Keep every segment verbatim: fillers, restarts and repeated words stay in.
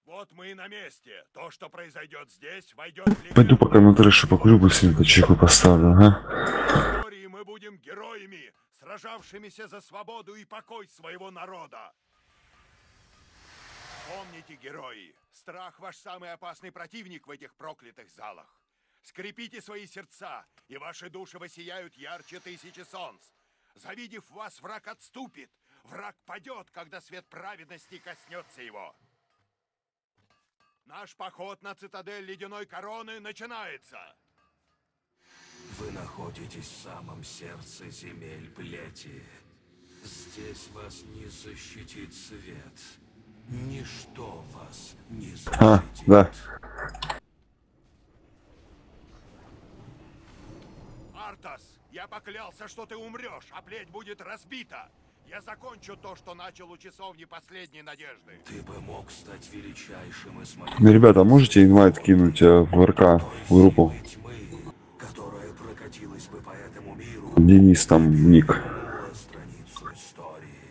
Вот мы и на месте. То, что произойдет здесь, войдет в Пойду легенду. пока на трэше покурю, быстренько чайку поставлю, ага. В истории мы будем героями, сражавшимися за свободу и покой своего народа. Помните, герои, страх ваш самый опасный противник в этих проклятых залах. Скрепите свои сердца, и ваши души воссияют ярче тысячи солнц. Завидев вас, враг отступит. Враг падет, когда свет праведности коснется его. Наш поход на цитадель Ледяной Короны начинается. Вы находитесь в самом сердце земель Плети. Здесь вас не защитит свет. Ничто вас не защитит. А, да. Артас, я поклялся, что ты умрешь, а плеть будет разбита. Я закончу то, что начал у часовни последней надежды. Ты бы мог стать величайшим из моих... Ну, ребята, можете инвайт кинуть э, в РК, в группу? Тьмы, которая прокатилась бы по этому миру... Денис там ник. Страницу истории.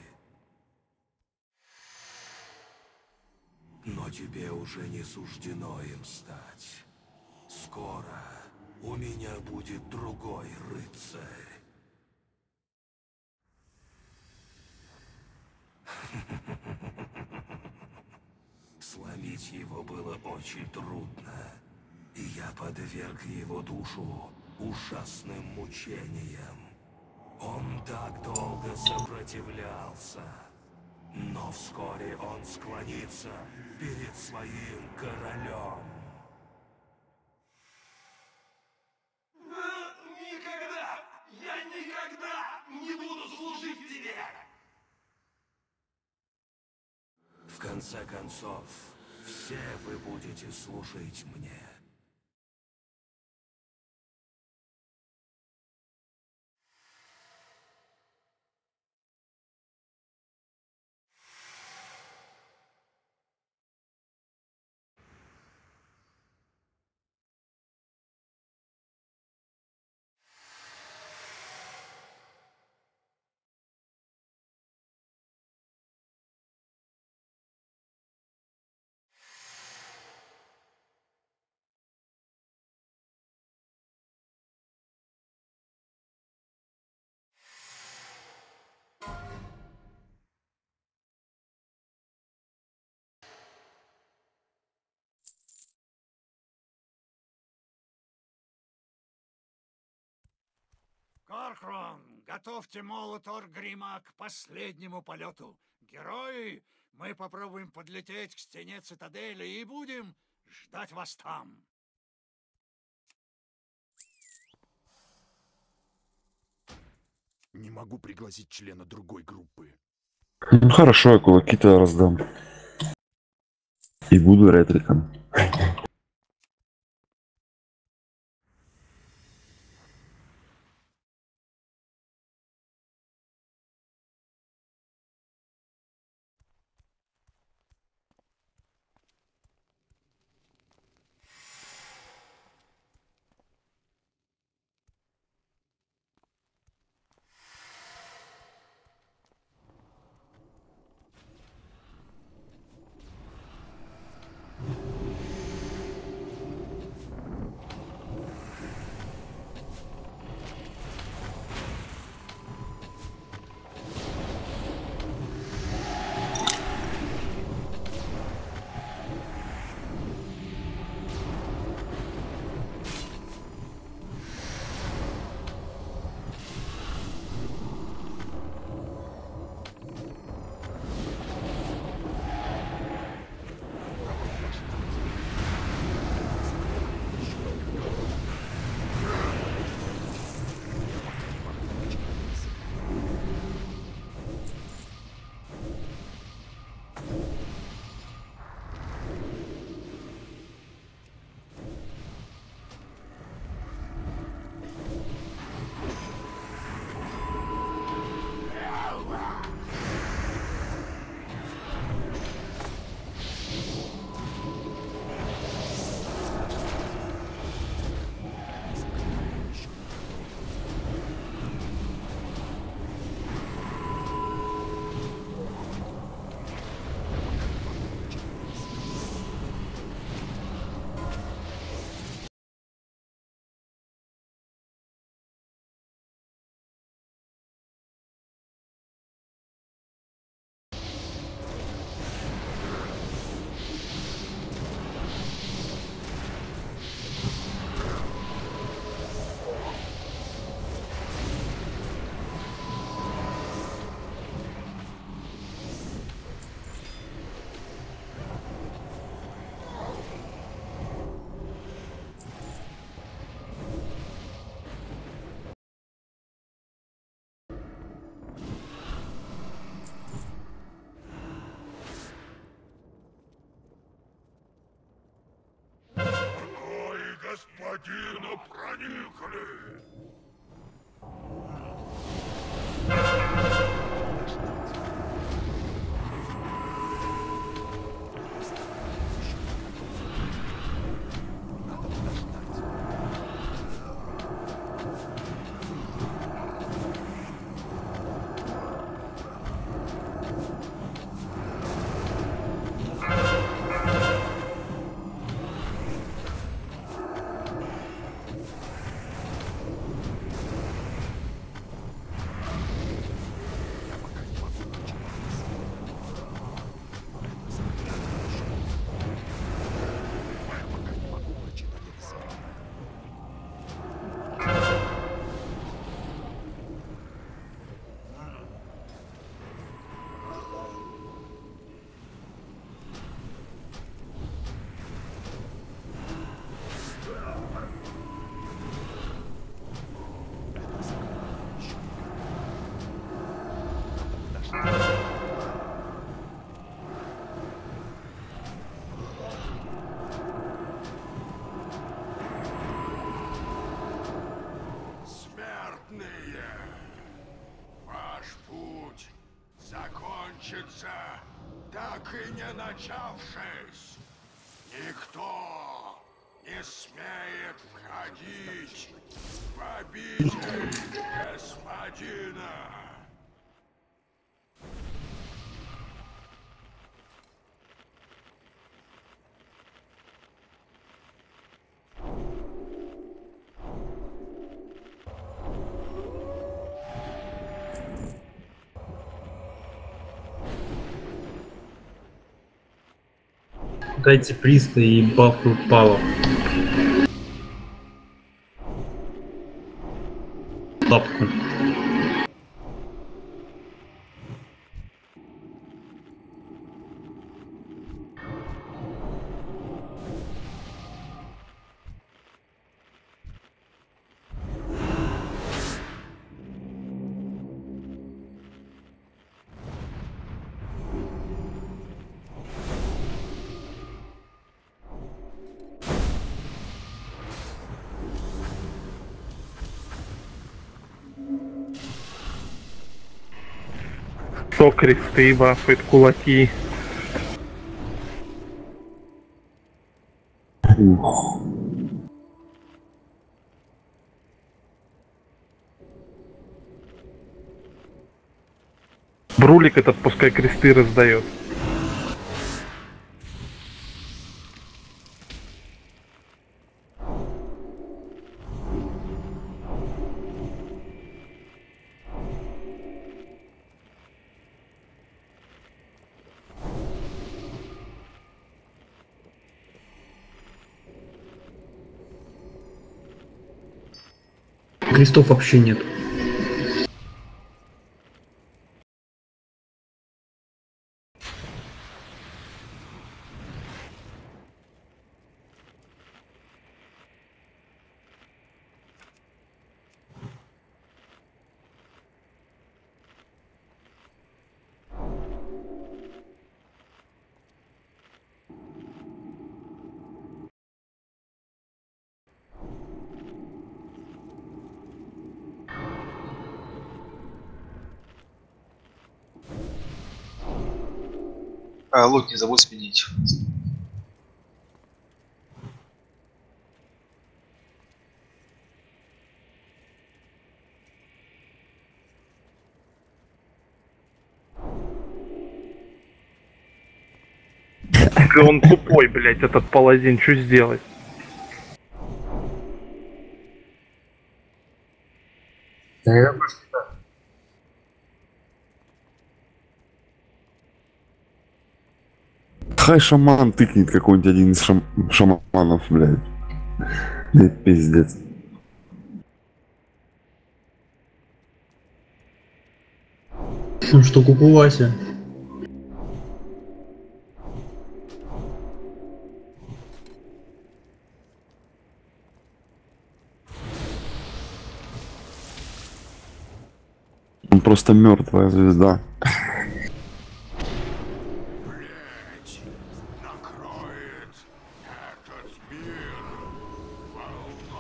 Но тебе уже не суждено им стать. Скоро у меня будет другой рыцарь. Сломить его было очень трудно, и я подверг его душу ужасным мучениям. Он так долго сопротивлялся, но вскоре он склонится перед своим королем. Никогда! Я никогда не буду служить тебе! В конце концов, все вы будете служить мне. Корхрон, готовьте молот Оргрима к последнему полету. Герои, мы попробуем подлететь к стене цитадели и будем ждать вас там. Не могу пригласить члена другой группы. Ну хорошо, я кулаки-то раздам. И буду ретриком. господина проникли. Так и не начавшись, никто не смеет входить в обитель господина. Дайте приста и бафу пала. Тапку. Со кресты бафает кулаки. Брулик этот пускай кресты раздает. Крестов вообще нет. А, лук не забудь сменить. Он тупой, блять, этот паладин, что сделать? Хай шаман тыкнет какой-нибудь один из шам... шаманов, блядь. Это пиздец. Ну что, кукувася? Он просто мертвая звезда. Накроет этот мир волной.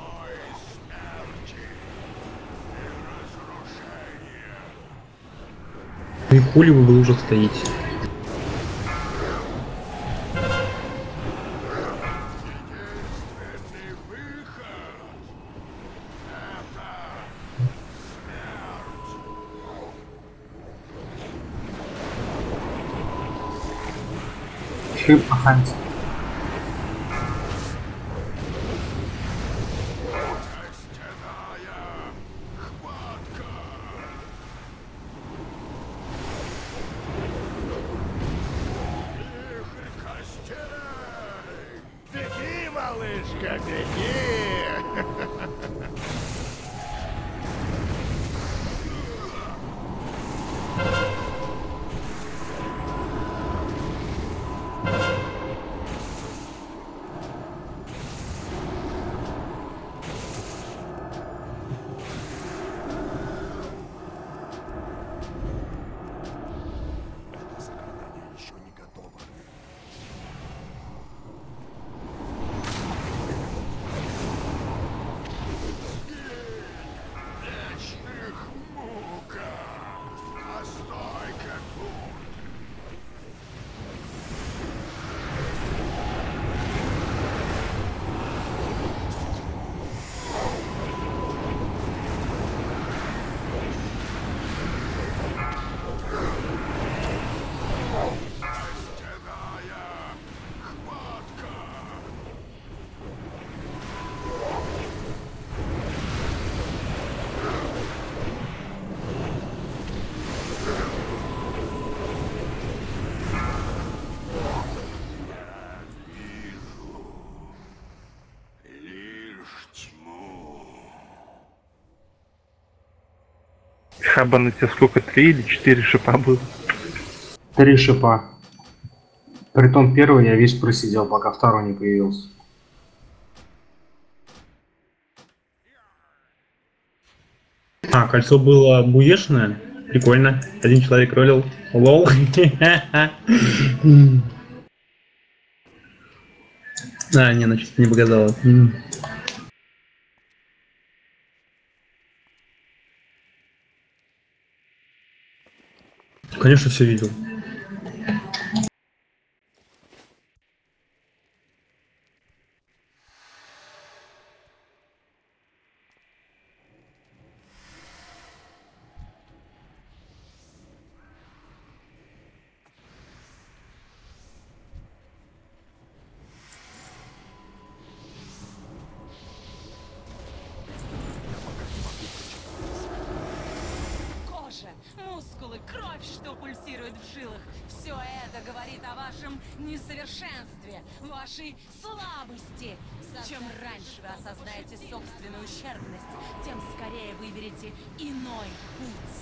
И хули вы в лужах стоите? Шип аханти. Беги, малышка, беги! Еще не готово. Вечных мука! Постой-ка тут! Костяная хватка! Лишь тьму. Хаба на тебе сколько? Три или четыре шипа было? Три шипа. Притом первый я весь просидел, пока второй не появился. А, кольцо было буешное? Прикольно. Один человек ролил. Лол. А, не, значит, не показала. Конечно, все видел. Кожа, мускулы, кровь, что пульсирует в жилах. Все это говорит о вашем несовершенстве, вашей слабости. Чем раньше вы осознаете собственную ущербность, тем скорее выберете иной путь.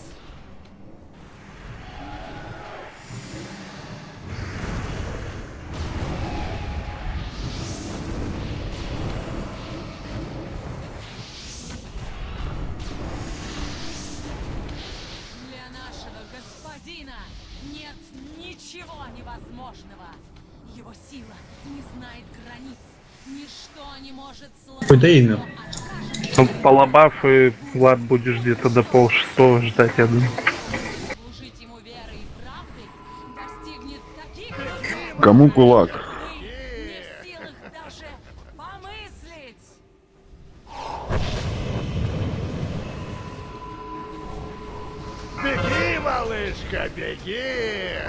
Для нашего господина нет ничего невозможного. Его сила не знает границ. Ничто не может сломать. Какое-то имя. Ну, полабаф и Влад будешь где-то до пол шестого ждать, я думаю. Служить ему верой и правдой достигнет таких высот, Кому кулак? вы не в силах даже помыслить. Беги, малышка, беги!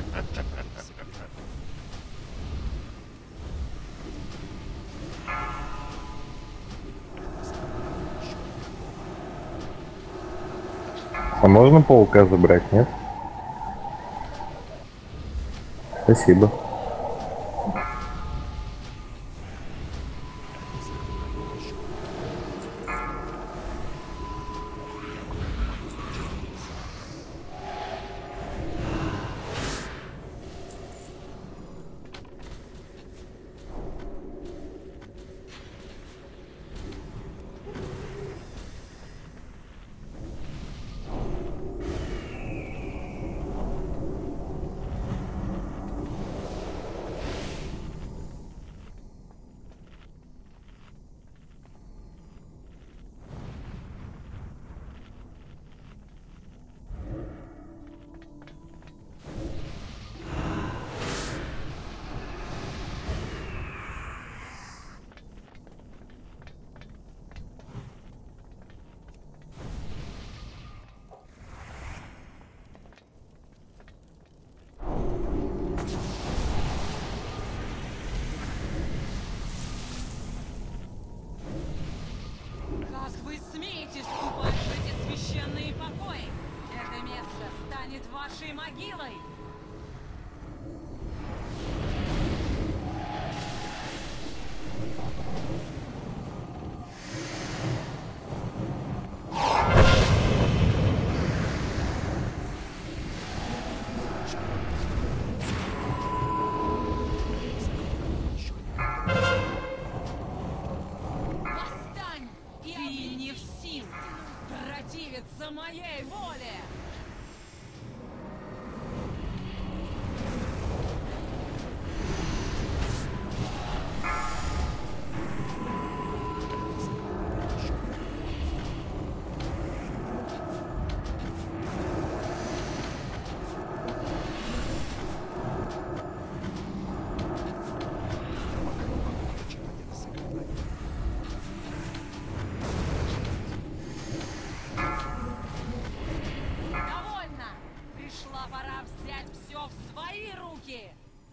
А можно паука забрать, нет? Спасибо. смейте вступать в эти священные покои! Это место станет вашей могилой! Восстань! Ты не в силах противиться моей воле! Довольно! Пришла пора взять все в свои руки!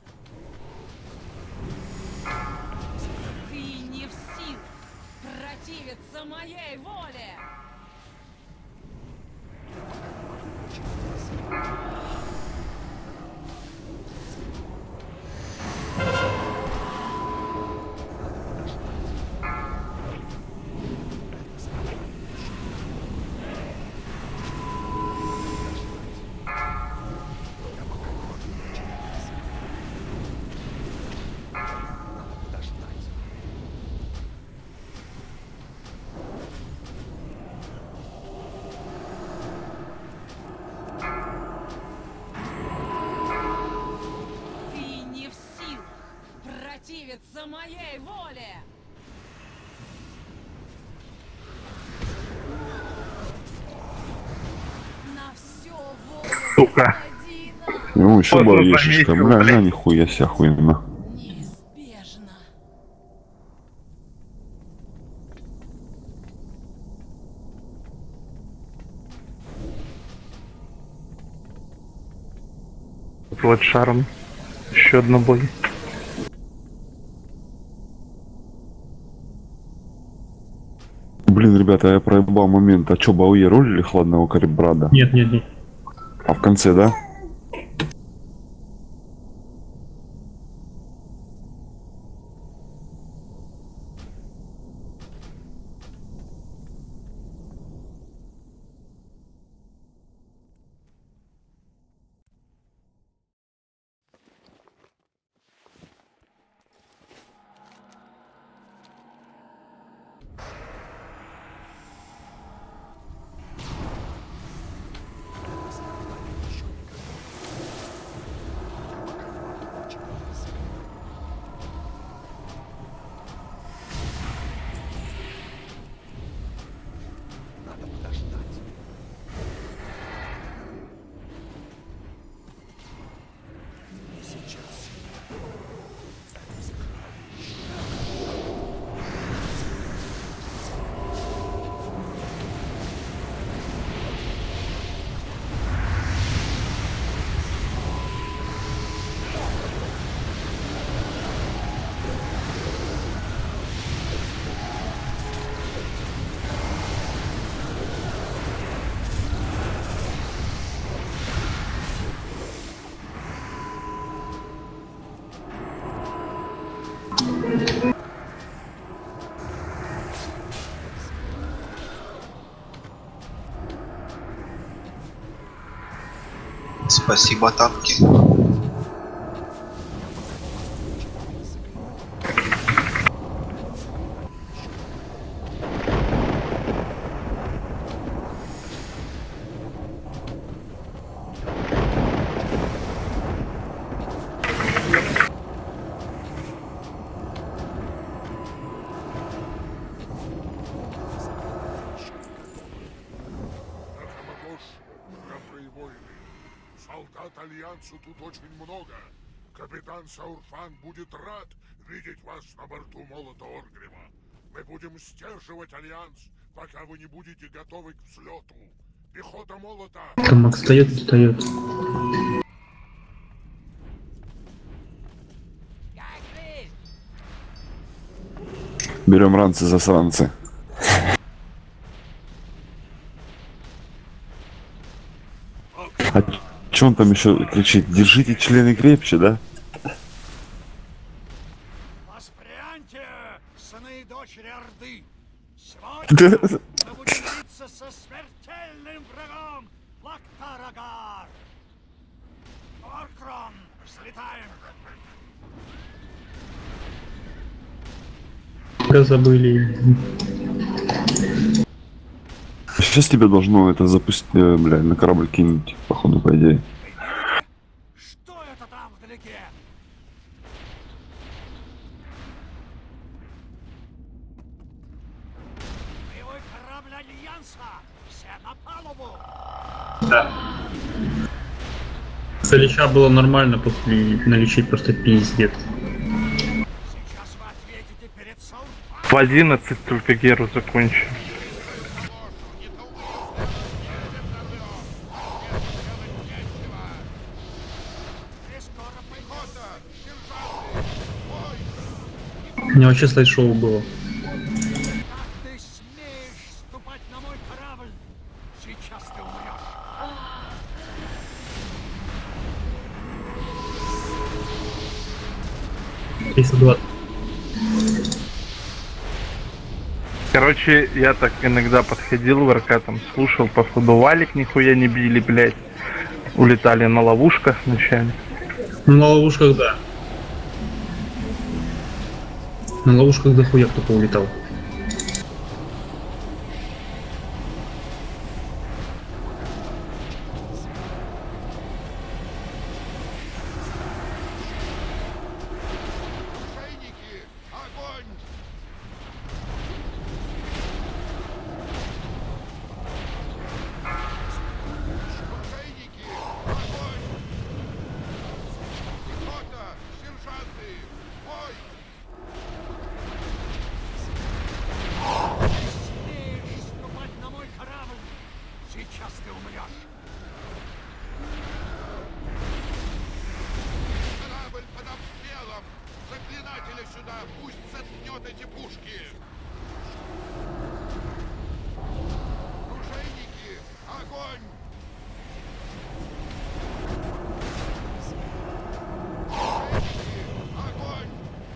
Ты не в силах противиться моей воле! Ты не в силах противиться моей воле! На все волю Сука. господина! Ну, еще Поздно барьешечка, заметил, бля, блядь. на нихуя ся охуенно. Неизбежно! Вот шаром. Еще одно бой. Блин, ребята, я проебал момент. А чё, Бауе ролили хладного Карибрада? Нет, нет, нет. А в конце, да? Спасибо, танки. Солдат Альянсу тут очень много. Капитан Саурфан будет рад видеть вас на борту молота Оргрима. Мы будем сдерживать Альянс, пока вы не будете готовы к взлету. Пехота молота! Там Макс встает, встает. Берем ранцы засранцы. Че он там еще кричит? Держите члены крепче, да? Воспряньте, сыны и дочери Орды! Сегодня мы будем биться со смертельным врагом Лактарагар! Оркрон, взлетаем! Про забыли. Сейчас тебя должно это запустить, э, бля, на корабль кинуть, походу, по идее. Что это там вдалеке? Боевой корабль Альянса! Все на палубу! Да. Залеча было нормально, после налечить просто пиздец. Сейчас вы ответите перед Саурфаном! В одиннадцать только Геру закончил. У меня вообще слайд-шоу было. Как ты смеешь ступать на мой корабль? Сейчас ты умрешь! триста двадцать. Короче, я так иногда подходил в РК, там слушал, походу валик нихуя не били, блядь. Улетали на ловушках ночами. Ну, на ловушках, да. На ловушках дохуя кто-то улетал. Смеешь ступать на мой корабль? Сейчас ты умрешь! Корабль под обстрелом! Заклинателя сюда! Пусть заткнет эти пушки! Оружейники! Огонь! Оружейники! Огонь!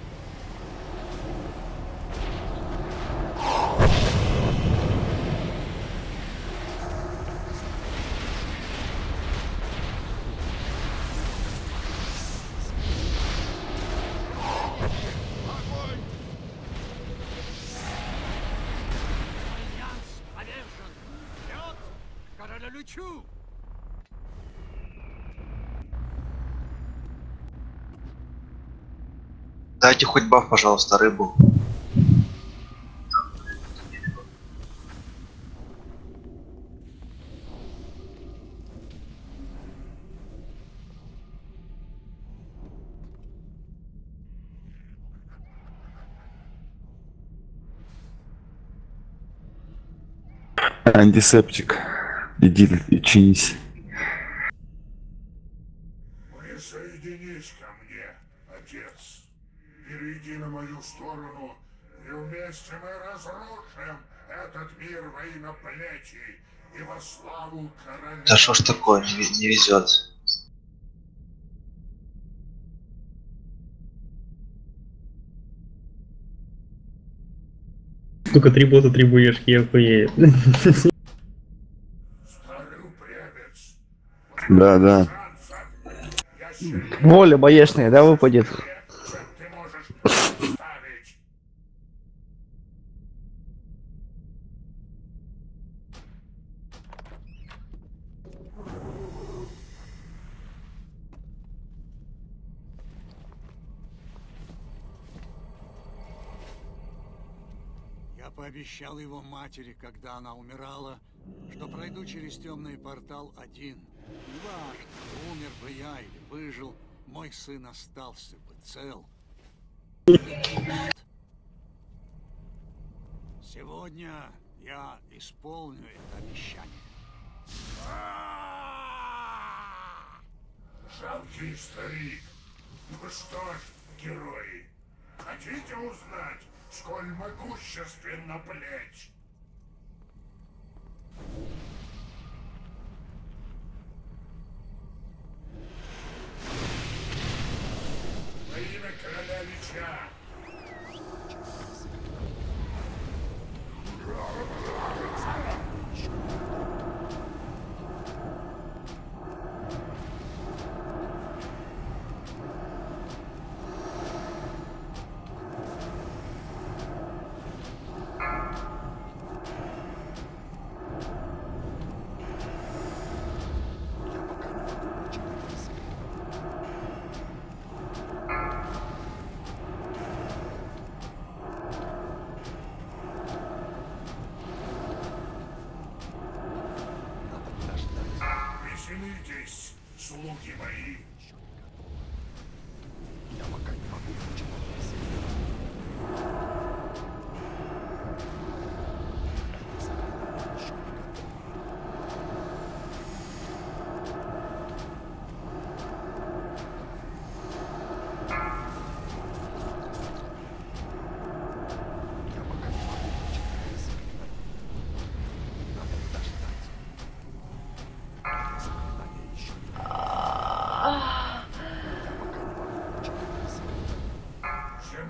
Огонь! Альянс повержен! Вперед! К королю-лючу! Дайте хоть баф, пожалуйста, рыбу. Антисептик. Иди и чинись. Присоединись ко мне, отец. Перейди на мою сторону, и вместе мы разрушим этот мир во имя плети и во славу короля. Да что ж такое, не, ве- не везет. Только три бота, три буешки, я охуею. Старый упрямец. Да, да. Я сильнее, Воля боешная, да, выпадет? чем ты можешь представить. Я пообещал его матери, когда она умирала, что пройду через темный портал один. Неважно, умер бы я или выжил, мой сын остался бы цел. Сегодня я исполню это обещание. Жалкий старик. Ну что ж, герои, хотите узнать, сколь могущественна плеть?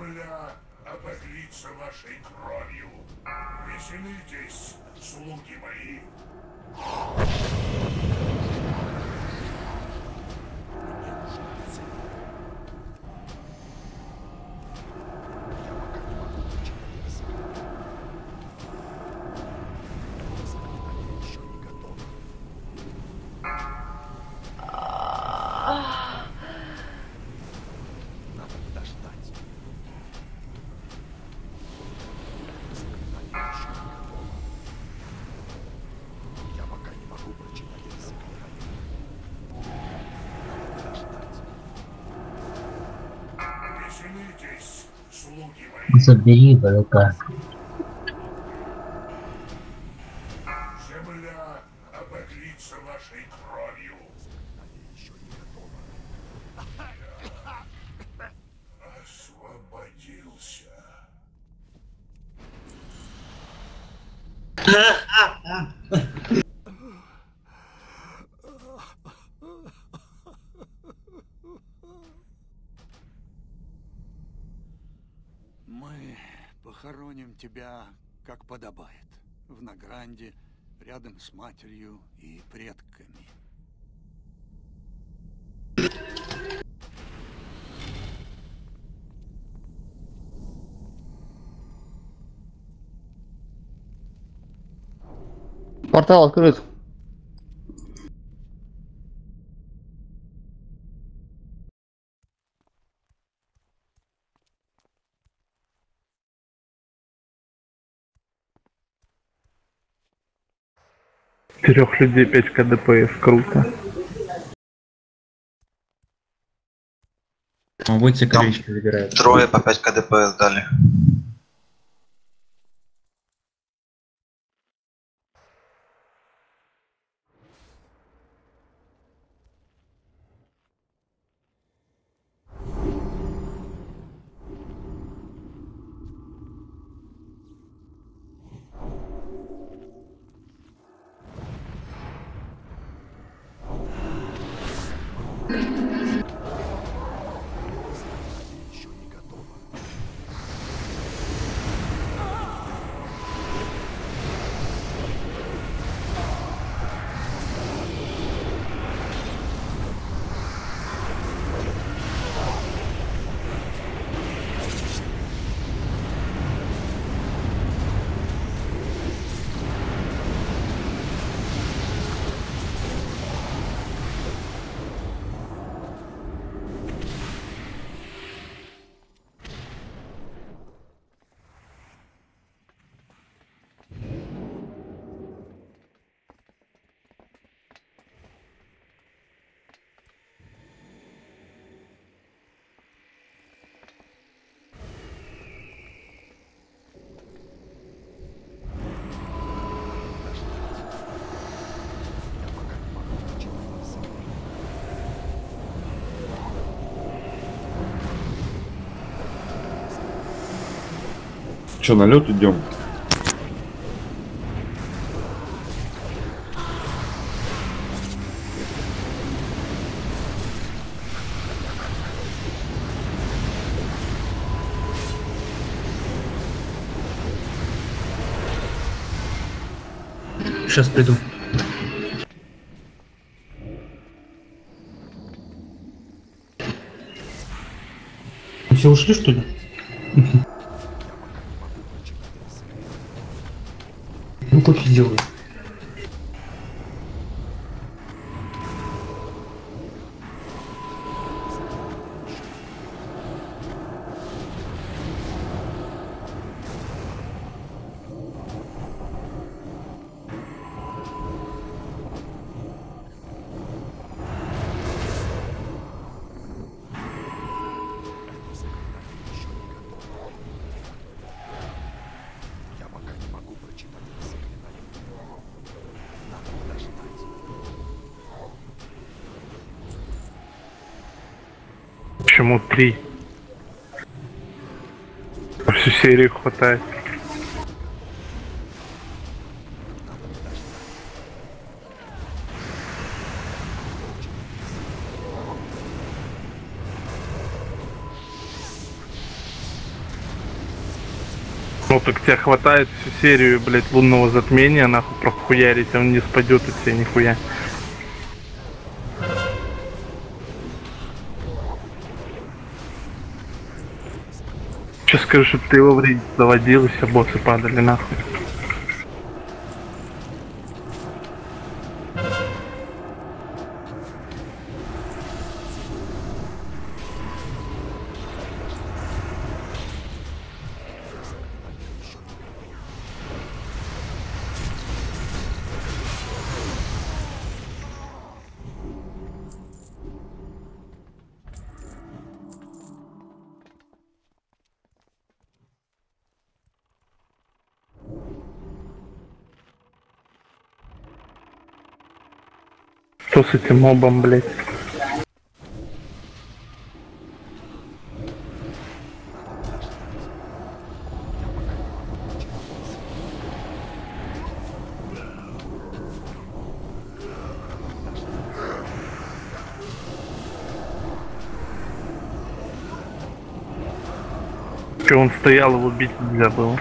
Земля обогрится вашей кровью. Веселитесь, слуги мои. Веселитесь, слуги мои. Забери ВЛК. Земля обогрится вашей кровью. Освободился. Мы похороним тебя, как подобает, в Награнде, рядом с матерью и предками. Портал открыт. Трех людей пять ка дэ пэ эс, круто. Будьте количество забирают. Трое по пять ка дэ пэ эс дали. Че, на лед идем? Сейчас приду. Все ушли, что ли? Ну, кофе сделаю. Почему три? Всю серию хватает. Ну так тебе хватает всю серию, блядь, лунного затмения, нахуй прохуярить, он не спадет от тебя нихуя. Че скажу, чтоб ты его в рейд заводил, и все боссы падали нахуй. Что с этим мобом, блядь? Че он стоял, его бить нельзя было.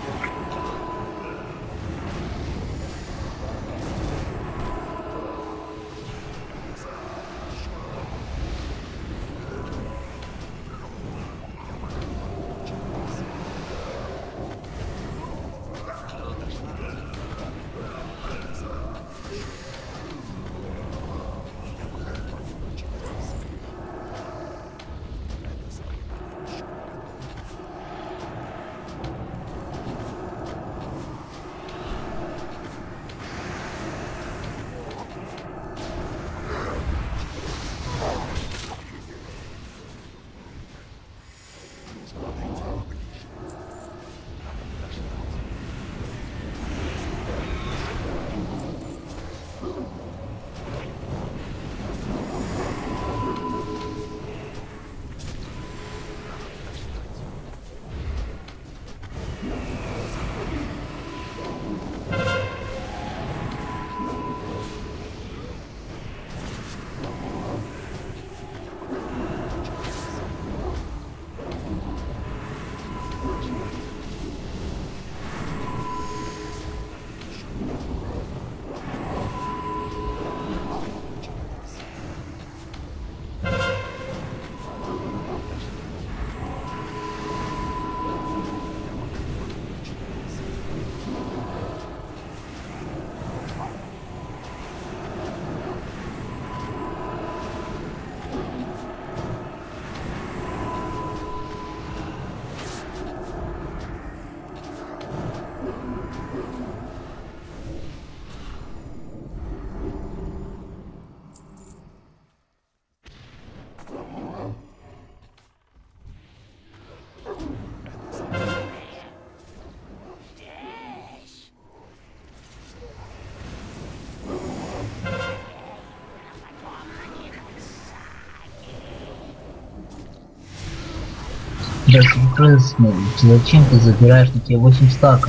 Даже крысный, зачем ты забираешь на тебе восемь стаков?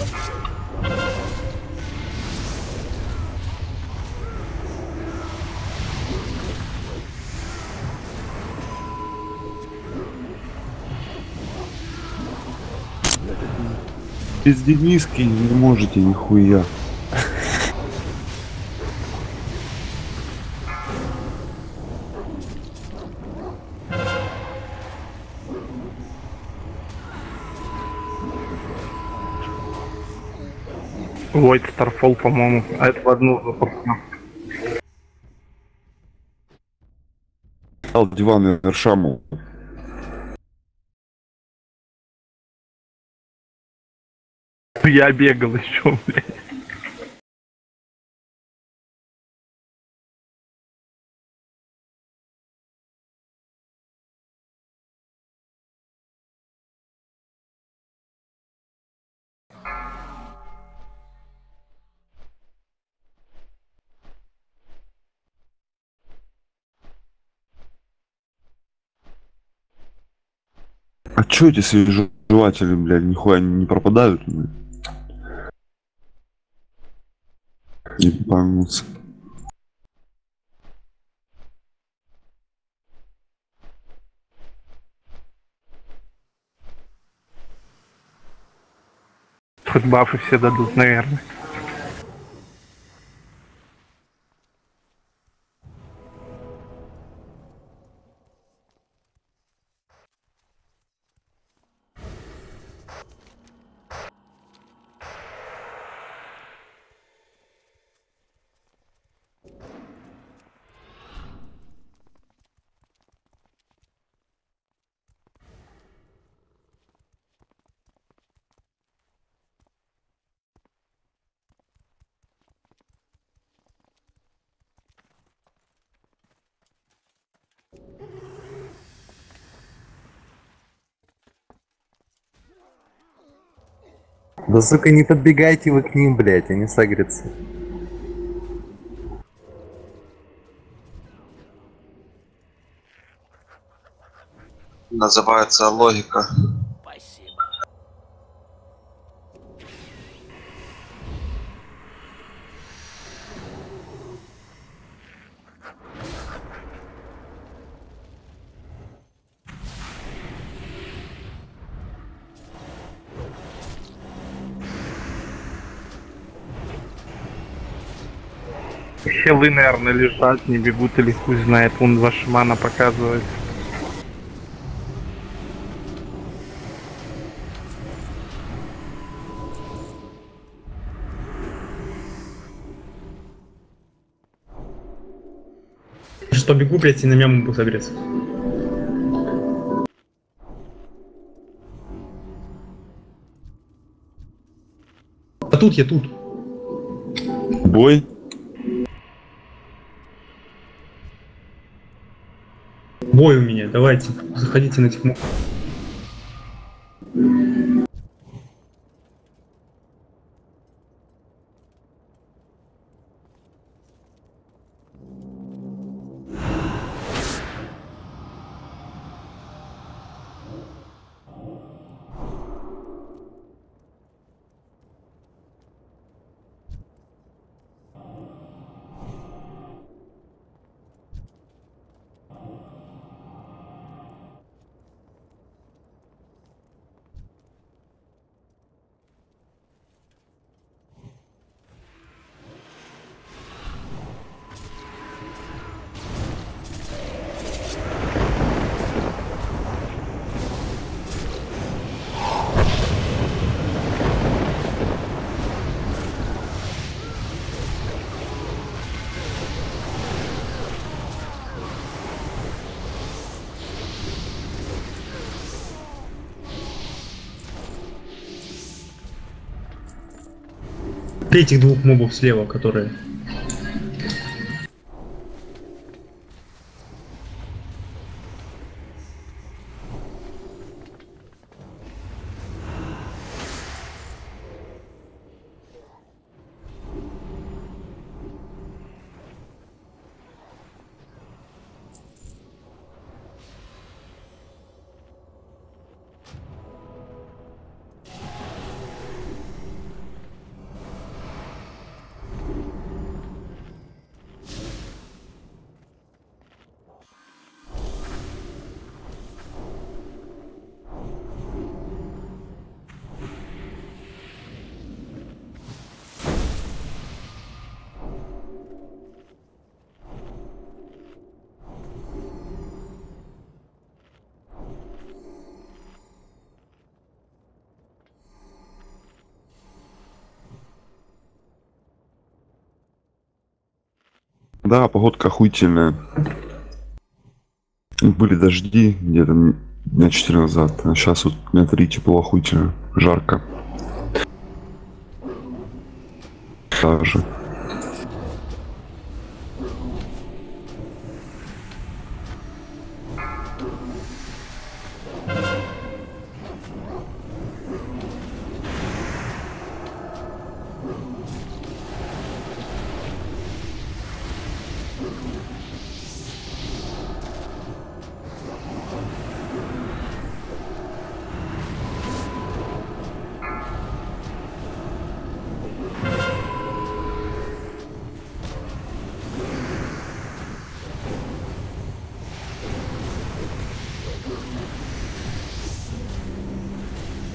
Без Дениски не можете нихуя. Void Starfall, по-моему, а это в одну запускаю. Дал диван Эршаму. Я бегал еще, блядь. А чё эти свежеватели, блядь, нихуя не пропадают? Ебануться. хоть бафы все дадут, наверное. Да сука, не подбегайте вы к ним, блять, они сагрятся. Называется логика. Хилы, наверное, лежат, не бегут или хуй знает, вон ваша мана показывает. Что бегу, блять, и на меня могу согреться. А тут я тут. Бой. Бой у меня, давайте, заходите на тьму. Этих двух мобов слева, которые... Да, погодка охуительная. Были дожди где-то дня четыре назад, а сейчас вот дня три тепло охуительно, жарко. Так же.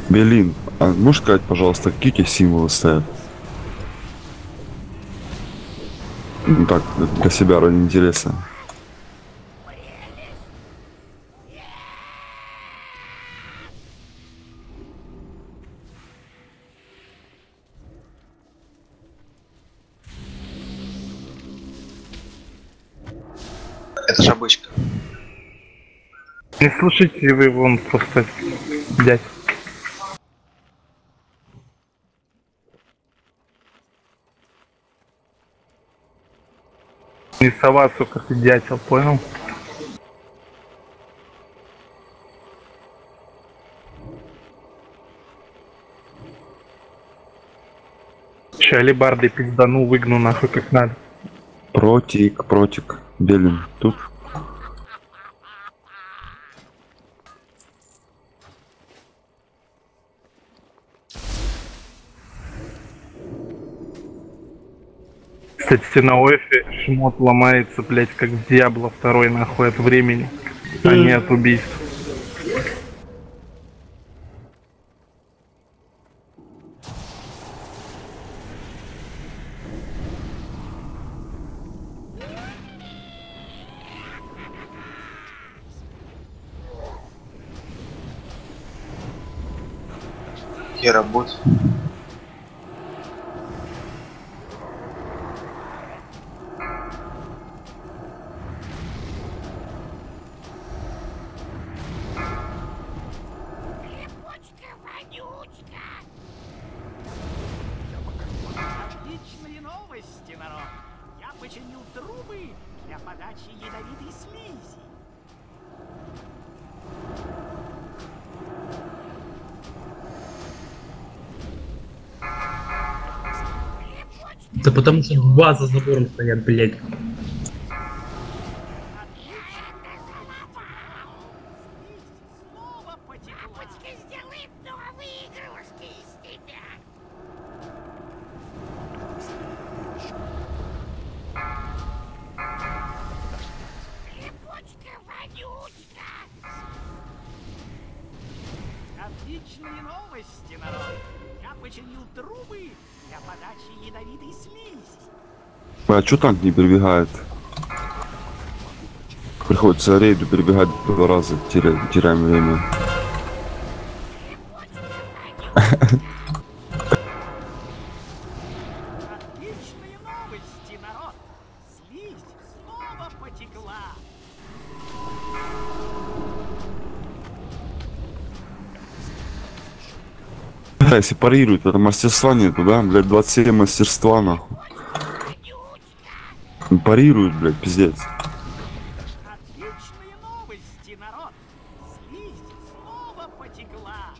Белин, а можешь сказать, пожалуйста, какие тебе символы стоят? Ну так, для себя ради интереса. Это же обычка. Не слушайте вы, вон просто дядь. Не соваться, как ты дятел, понял? Че, алебарды пиздану, выгну нахуй как надо. Протик, протик. Белин, тут. Кстати, на Оэфе шмот ломается, блять, как в Диабло второй, нахуй, от времени, а не от убийств. Хера будет. Отличные новости, народ! Я починил трубы для подачи ядовитой слизи. Да потому что два за забором стоят, блядь. Отличные новости, народ! Я починил трубы для подачи ядовитой слизи. А чё танк не перебегает? Приходится рейду перебегать два раза, теря... теряем время. Отличные новости, народ! Слизь снова потекла. Да, если парирует, это мастерства нету, да? Блядь, двадцать семь мастерства, нахуй. Парирует, блядь, пиздец. Отличные новости, народ! Слизь снова потекла.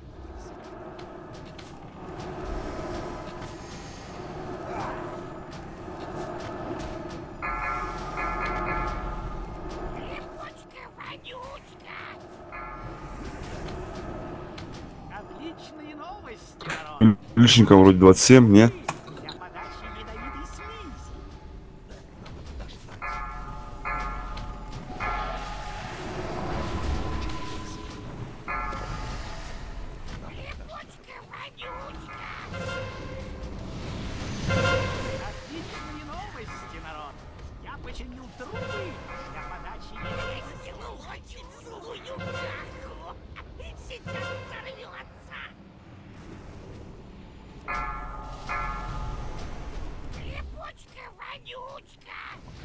Отличные новости, народ! Личникам вроде двадцать семь, не? Для подачи ядовитой слизи. Отличные новости, народ! Я починил трубы для подачи ядовитой слизи. Очень злую каху. Сейчас взорвется. Липучка-вонючка!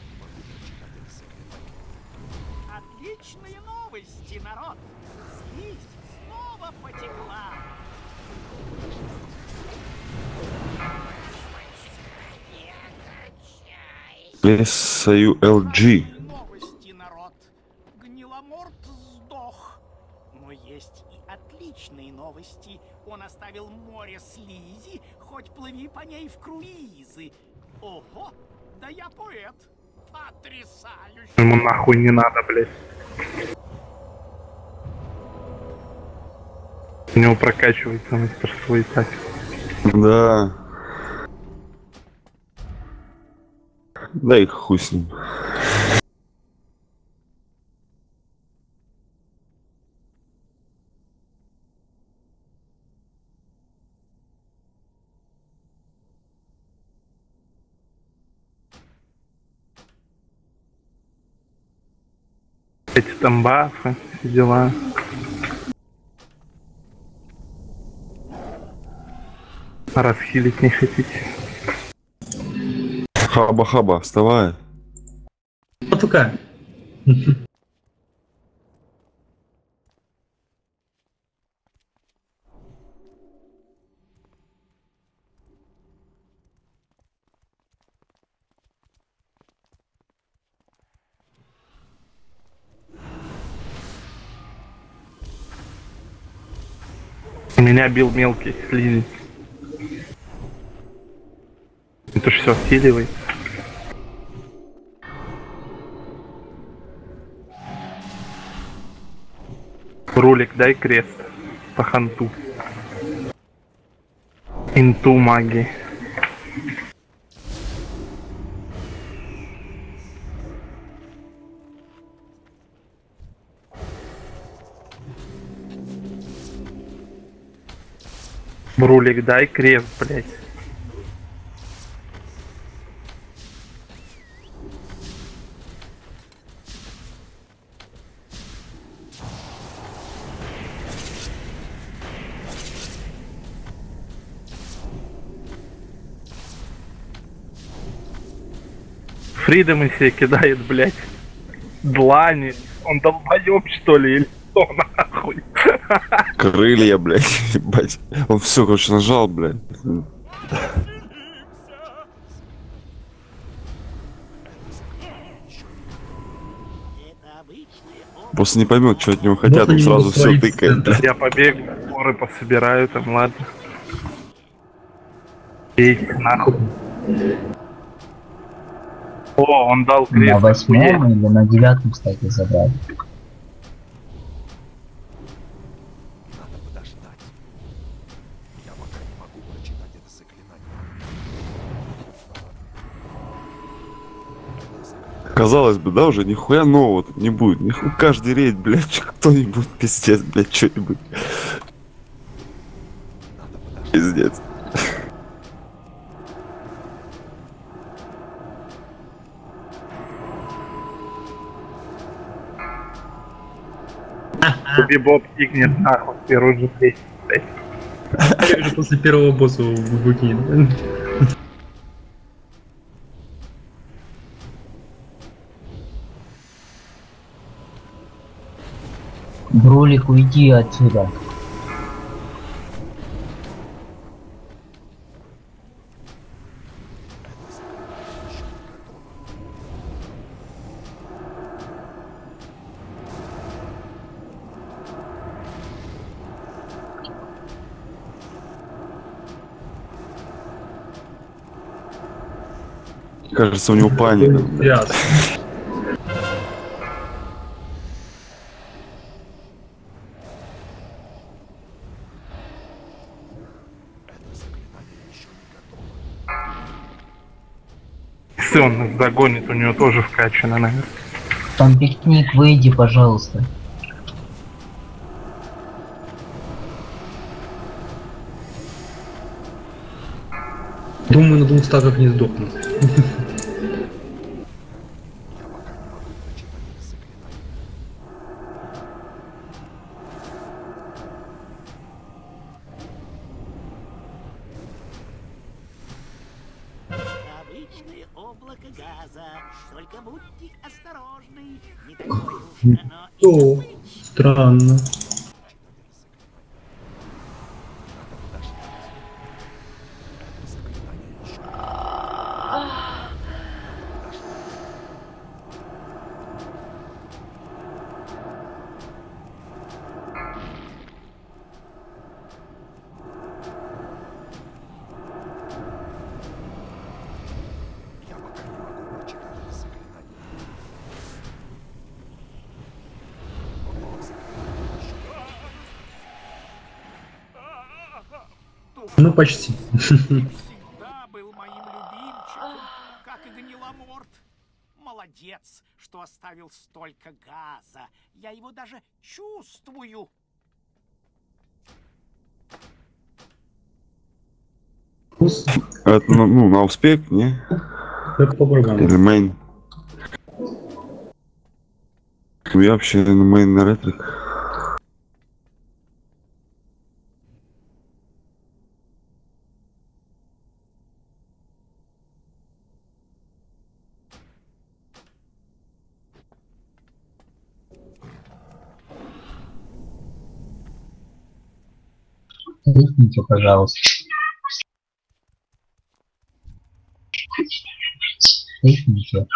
Отличные новости, народ! Слизь снова потекла. Сою эл джи. Новости, народ! Гниломорд сдох. Но есть и отличные новости. Он оставил море слизи, хоть плыви по ней в круизы. Ого, да я поэт. Потрясающе. Ему нахуй не надо, блядь. У него прокачивается мастерство и так. Да. Да и хуй с ним. Эти там бафы, все дела. Расхилить не хотите. Хаба-хаба, вставай. АФК. Меня бил мелкий слизень. Это ж все втиливает. Рулик, дай крест по ханту. Инту магии. Брулик, дай крест, блять. Фридом себе кидает, блять. Длани. Он долбоёб, что ли, или что нахуй? Крылья, блядь, ебать. Он все, короче, нажал, блядь. Просто не поймет, что от него хотят, он сразу все тыкает. Я побег, горы пособираю там, ладно. Бейте нахуй. О, он дал крест. На восьмом или на девятом, кстати, забрали. Казалось бы, да, уже нихуя нового тут не будет. Нихуя каждый рейд, блядь, кто-нибудь пиздец, блядь, что-нибудь. Пиздец. Бибоп тикнет нахуй первый же здесь, блядь. Я уже после первого босса выкинет. Брулик, уйди отсюда. Кажется, у него паника. Ясно. Если он нас догонит, у него тоже вкачано, наверное. Там пикник, выйди, пожалуйста. Думаю, на двух стаках не сдохнет. Обычное облако газа. Только будьте осторожны. Не такое уж оно и О, странно. Ну почти. всегда был моим любимчиком, как и Гниломорт. Молодец, что оставил столько газа. Я его даже чувствую. Это, ну, ну, на успех, не? Это по программе. Или мейн. Ну я вообще на мейн на ретрик. Рифните, пожалуйста. Рифните.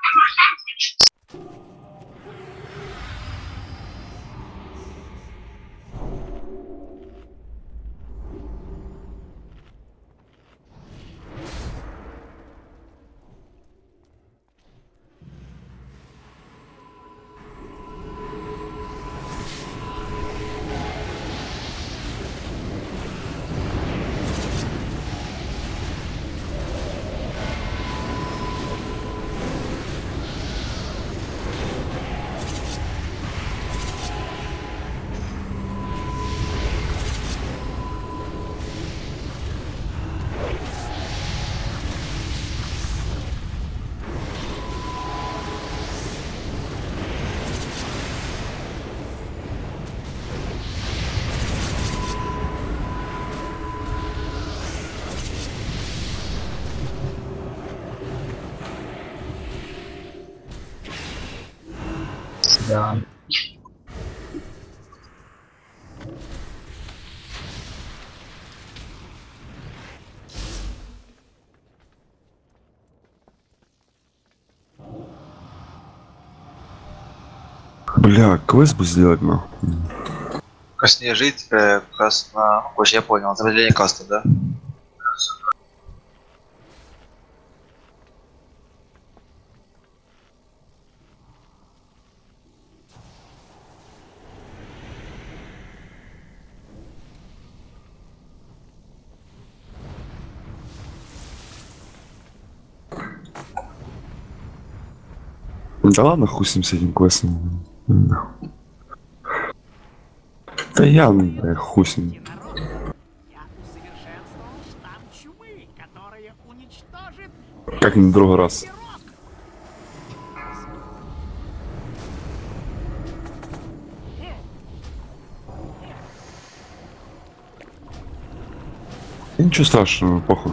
Да. Бля, квест бы сделать нахуй. Краснее жить, э, красно... Ой, я понял, замедление каста, да? Да ладно, хуй с ним, с этим квестом. Да, да я, да, хуй с ним. Как-нибудь в другой раз. И ничего страшного, похуй.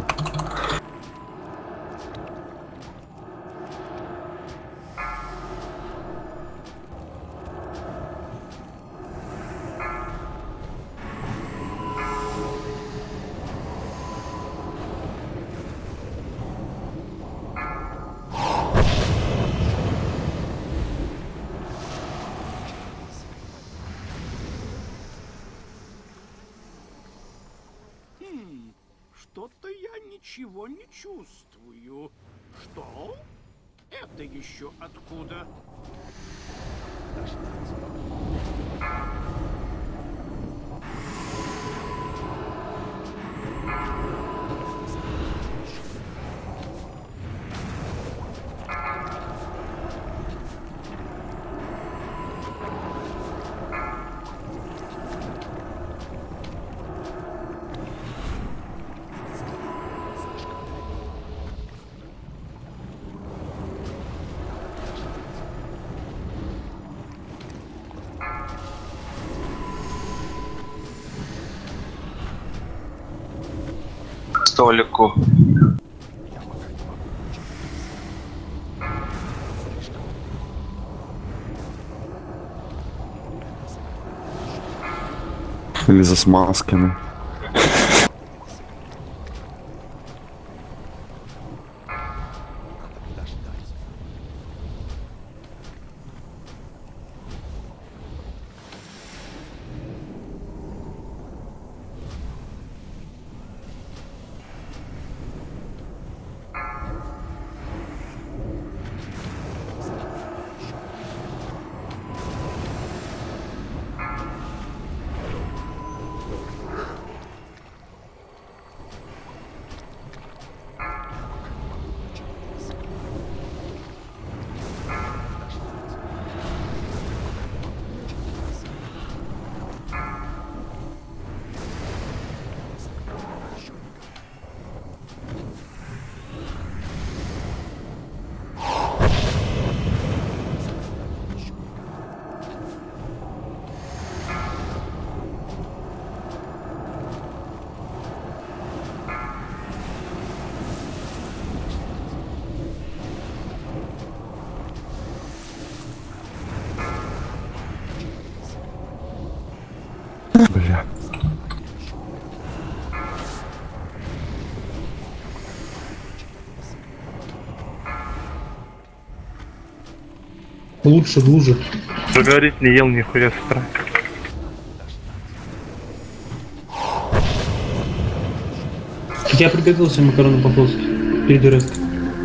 Что-то я ничего не чувствую. Что? Это еще откуда? Столику. Или за смазками. Лучше в луже. Говорить не ел нихуя с утра. Так я приготовился макароны по-плоски. Перед РС.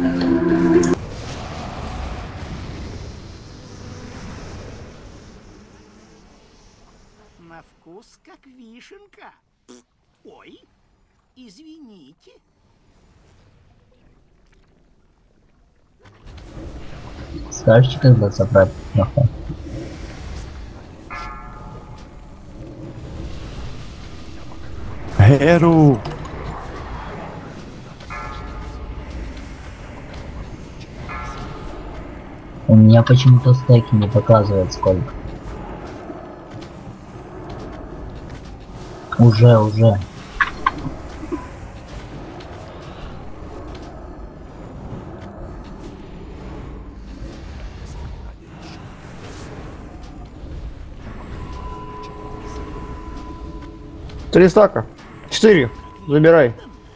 На вкус как вишенка. Ой, извините. Скажете, когда забрать нахуй? Эру! У меня почему-то стеки не показывает сколько. Уже, уже. Три стака. Четыре. Забирай.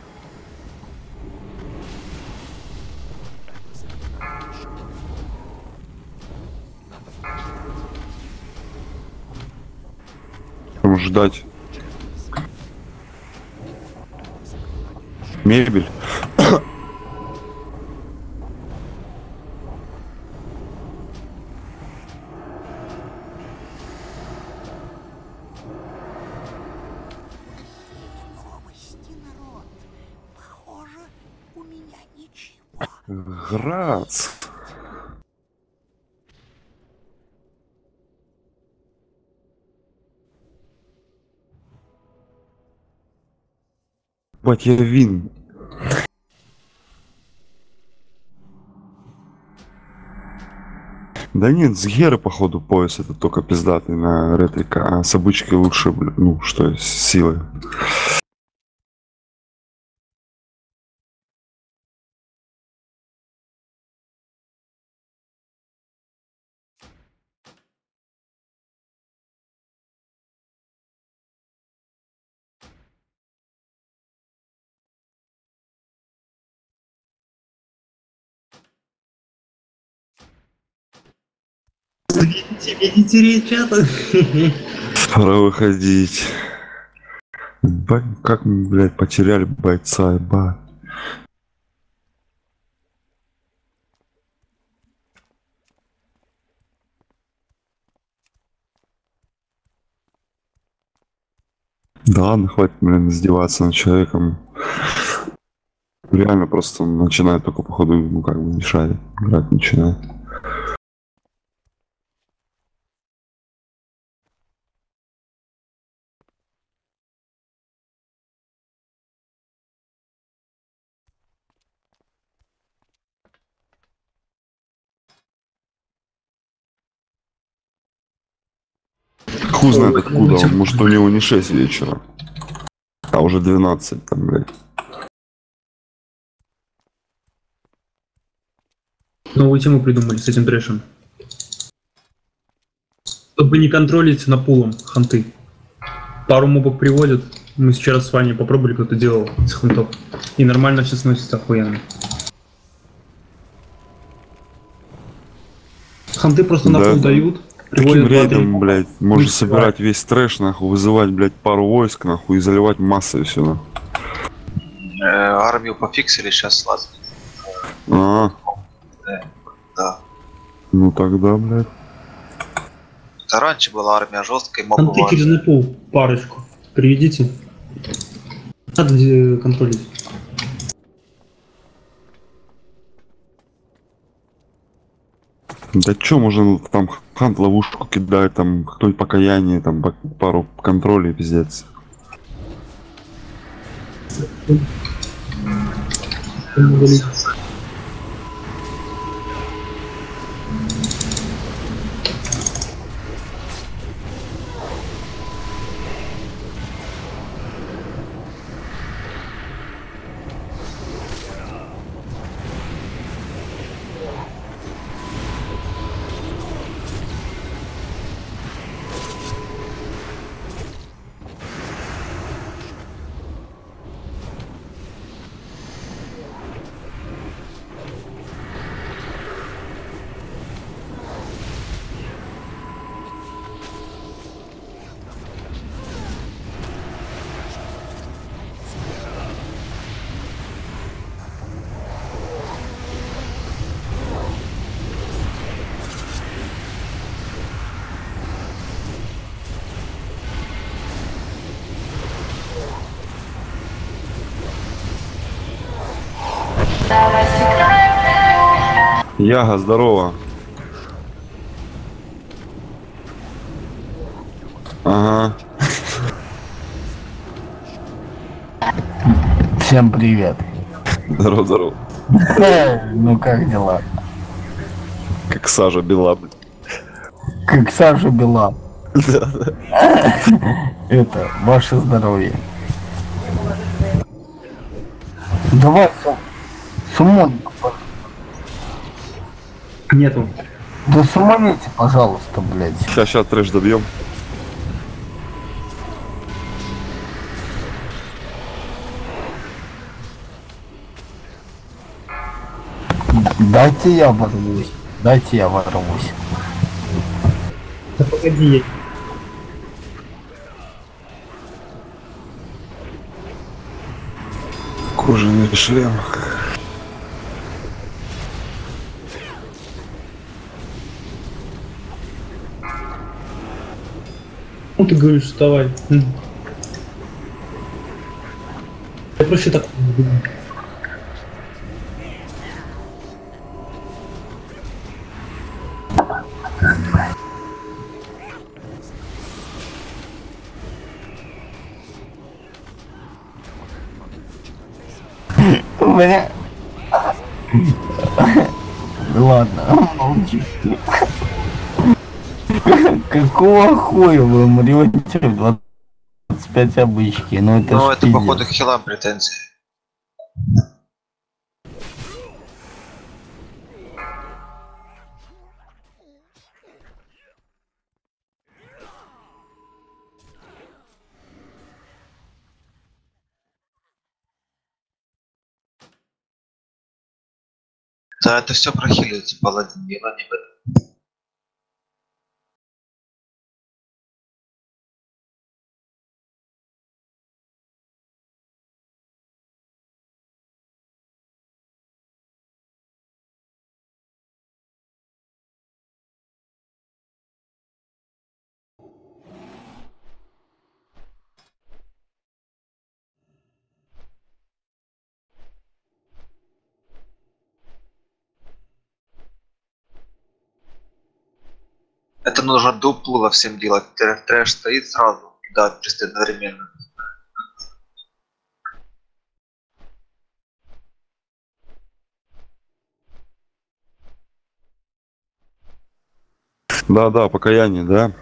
Там ждать. Мебель. Грац. Бать, я вин. Да нет, с Геры походу пояс это только пиздатый на ретрика, а с обычкой лучше, блин, ну что, с силой. Тебе не тереть, чата. Пора выходить. Бать, как мы, блядь, потеряли бойца, ебать. Да ладно, хватит, блин, издеваться над человеком. Реально просто он начинает только походу, ну как бы мешает, играть начинает. Хуй знает откуда, он, может у него не шесть вечера, а уже двенадцать там, блядь. Новую тему придумали с этим трэшем. Чтобы не контролить напулом ханты. Пару мобов приводят. Мы вчера с вами попробовали, кто-то делал с хантов. И нормально все сносится охуенно. Ханты просто на пул дают. Таким рейдом, блядь, можно собирать весь трэш, нахуй, вызывать, блядь, пару войск, нахуй, и заливать массой все, нахуй. Э, армию пофиксили, сейчас лазят. А, Да. Да. ну тогда, блядь. Это раньше была армия жесткая, мог Ханты через напул, парочку. Приведите. Надо э, контролить. Да чё, можно там хант ловушку кидает, там кто-нибудь покаяние, там пару контролей, пиздец. Яга, здорово. Ага. Всем привет. Здорово, здорово. Ну как дела? Как сажа бела, блин. Как сажа бела. Да, да. Это, ваше здоровье. Давай суммонку. Нету. Да суммоните, пожалуйста, блядь. Сейчас, сейчас трэш добьем. Дайте я ворвусь. Дайте я ворвусь. Да погоди. Кожаный шлем. Ну ты говоришь, вставай. Я проще так. У меня... Ладно, молчи. Какого хуя вы умрете в двадцать пять обычки? Ну это Ну ж это пиздец. походу к хилам претензии. Да, это все прохиливается, паладин, дело не в этом. Это нужно дупло всем делать. Трэш, трэш стоит сразу, да, чисто одновременно. Да, да, покаяние, да.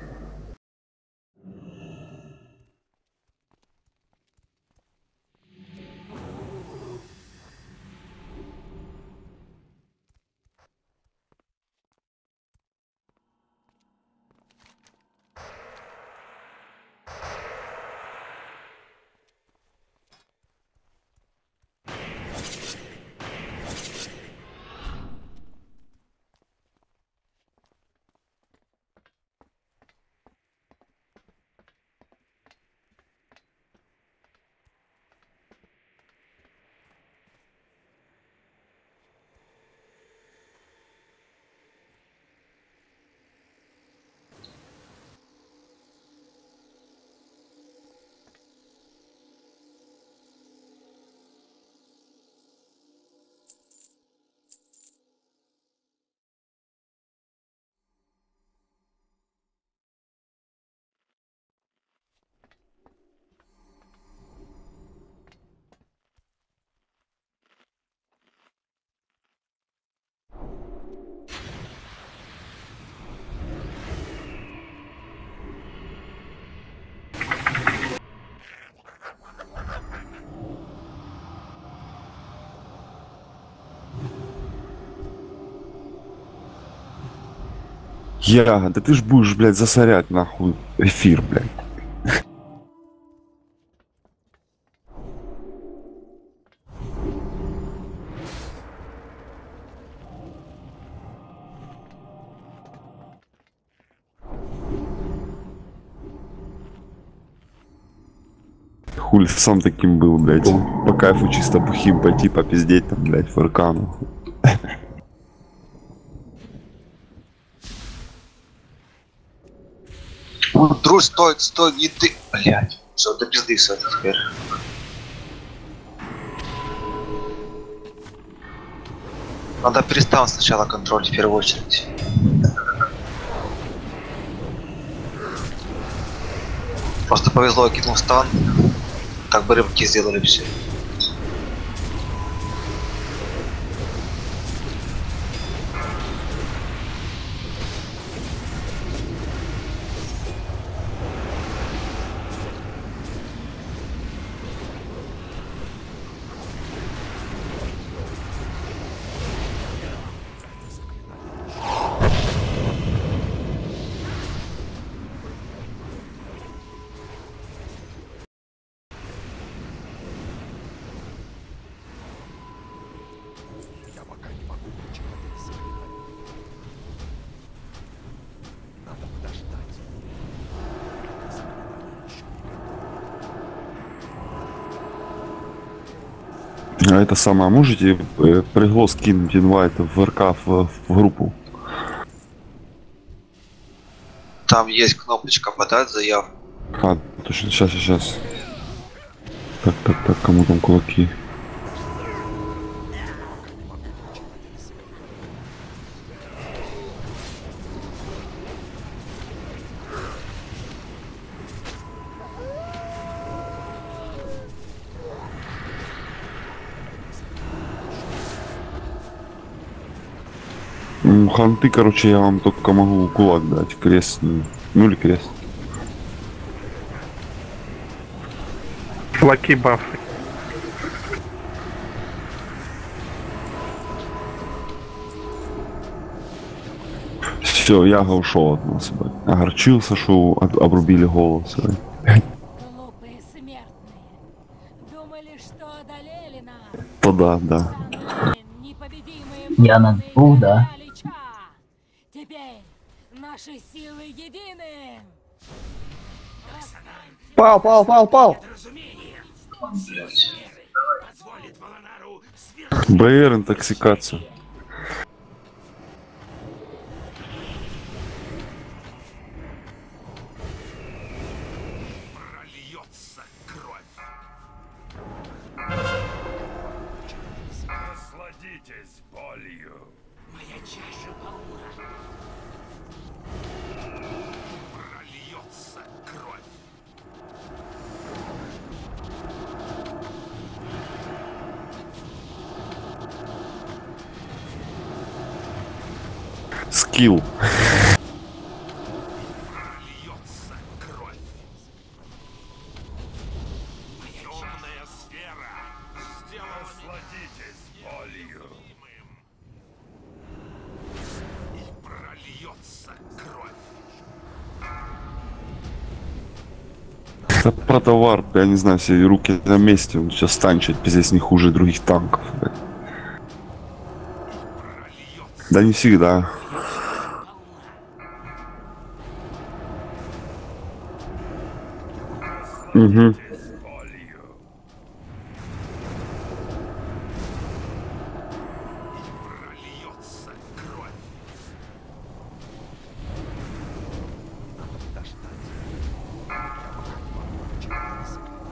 Я, да ты ж будешь, блядь, засорять нахуй эфир, блядь. Хули сам таким был, блядь. По кайфу чисто бухим пойти попиздеть там, блядь, фаркану. Друг, стой, стой, не ты. Блять, все, до пизды все это теперь. Надо переставить сначала контроль в первую очередь. Просто повезло, я кинул стан. Так бы рыбки сделали все. А это самое, можете э, приглас кинуть инвайт в РК в, в группу? Там есть кнопочка подать заявку. А, точно, сейчас, сейчас. Так, так, так, кому там кулаки? Ну, ханты, короче, я вам только могу кулак дать, крест, ну или крест. Лаки бафы. Все, Яга ушел от нас, блядь. Огорчился, что от- обрубили голос. блядь. Глупые смертные. Думали, что одолели нас. То да, да. Непобедимые Я на двух, да. Лича. Теперь наши силы едины. Пал, пал, пал, пал. БР, интоксикация. Прольется кровь. Насладитесь болью. Моя чаша полна. Прольется кровь. Скилл. Прольется кровь. Темная сфера. Сделала насладитесь болью. И прольется кровь. Это протовар, я не знаю, все руки на месте, он сейчас танчит, пиздец, не хуже других танков. блядь. Да не всегда. Угу.